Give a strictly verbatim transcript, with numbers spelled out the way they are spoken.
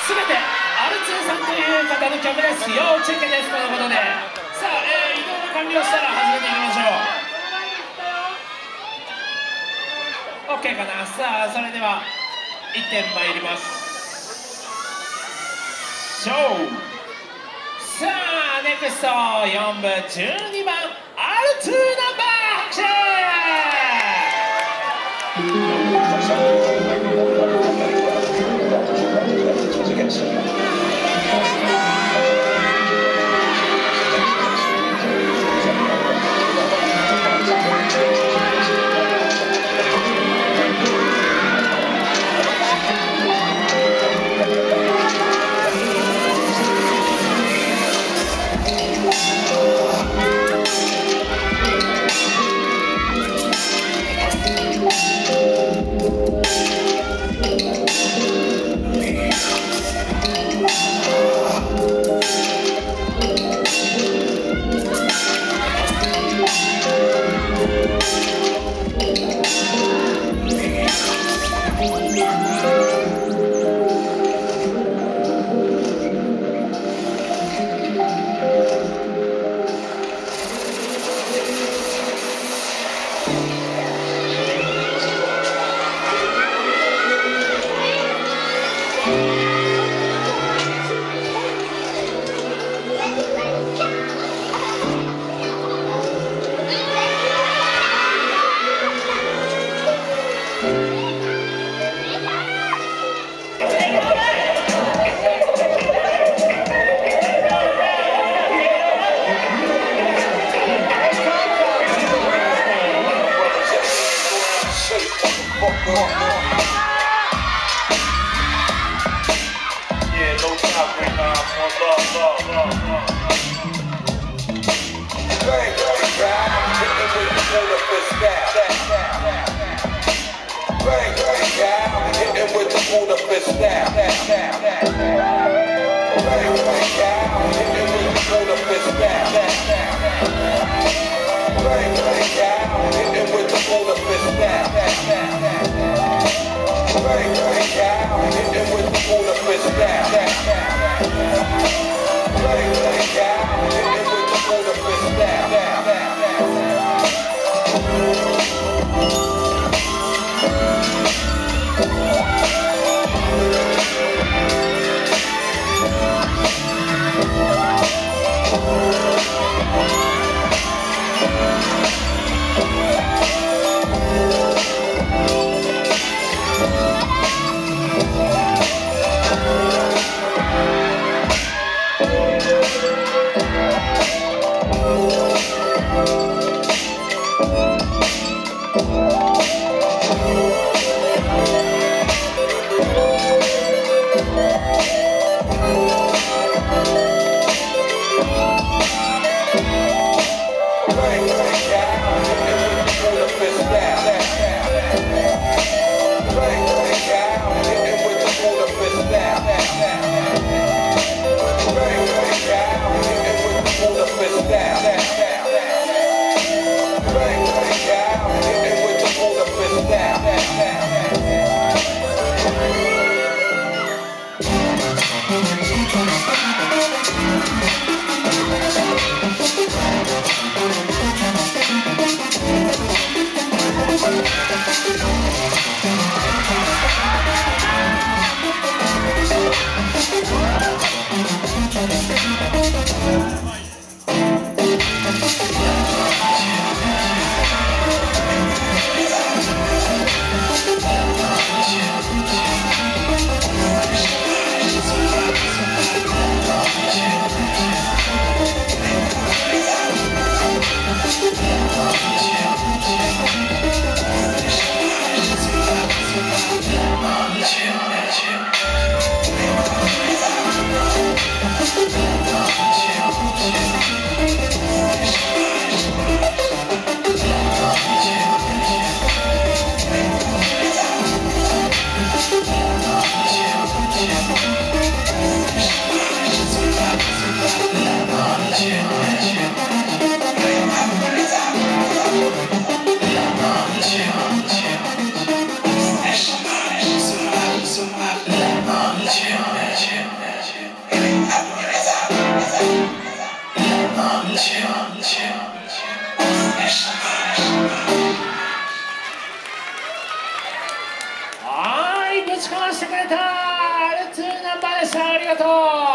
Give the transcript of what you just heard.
全てアルツーさんという方の曲です。要チェックです。ということで、さあ、えー、移動が完了したら始めていきましょう。 OK かな。さあ、それではいってん参りましょう。さあ、ネクストよん部じゅうにばんアルツーナンバー拍手。 Chill, chill. くれた。アルトゥーナンバーでした。ありがとう。